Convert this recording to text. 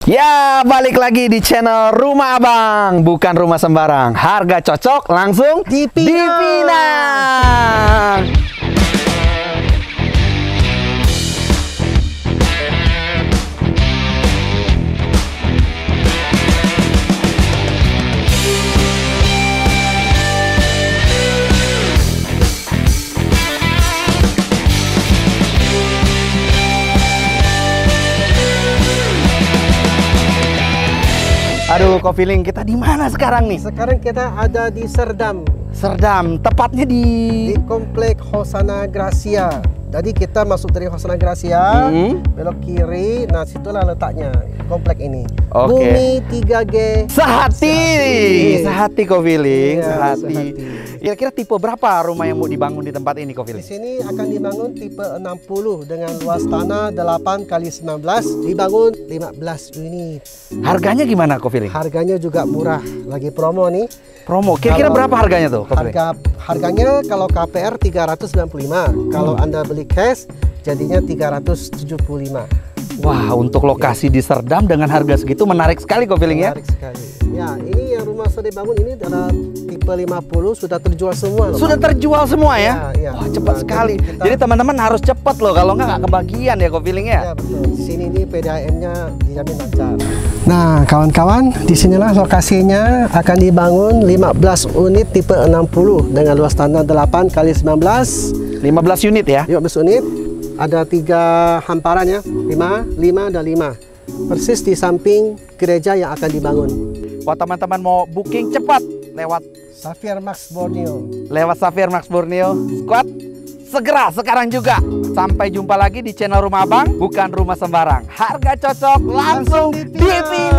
Ya, balik lagi di channel Rumah Abang, bukan rumah sembarang. Harga cocok langsung dipinang. Aduh, kok feeling kita di mana sekarang nih? Sekarang kita ada di Serdam. Serdam, tepatnya di Komplek Hosana Gracia. Jadi kita masuk dari Hosana Gracia, belok kiri. Nah, situlah letaknya komplek ini. Oke. Bumi 3G. Sehati. Sehati kok feeling, Iya, Sehati. Kira-kira tipe berapa rumah yang mau dibangun di tempat ini kok Di feeling? sini akan dibangun tipe 60 dengan luas tanah 8 kali 19, dibangun 15 unit. Harganya gimana kok feeling? Harganya juga murah, lagi promo nih. Promo, kira-kira berapa harganya tuh kok feeling? Harganya kalau KPR 395, kalau Anda beli cash jadinya 375. Wah, untuk lokasi di Serdam dengan harga segitu menarik sekali kok feeling ya? Menarik sekali. Ya, ini yang rumah sudah dibangun ini adalah tipe 50, sudah terjual semua loh. Sudah terjual semua ya? Ya, ya. Wah, cepat Nah, sekali. kita- Jadi teman-teman harus cepat loh, kalau nggak kebagian ya kok feeling ya? Ya, betul. Di sini ini PDAM-nya dijamin lancar. Nah, kawan-kawan, disinilah lokasinya akan dibangun 15 unit tipe 60 dengan luas tanah 8 kali 19. 15 unit ya? 15 unit. Ada 3 hamparan ya, 5 dan 5. Persis di samping gereja yang akan dibangun. Buat teman-teman mau booking cepat lewat Safir Max Borneo. Safir Max Borneo Squad, segera sekarang juga. Sampai jumpa lagi di channel Rumah Abang, bukan rumah sembarang. Harga cocok langsung dipilih.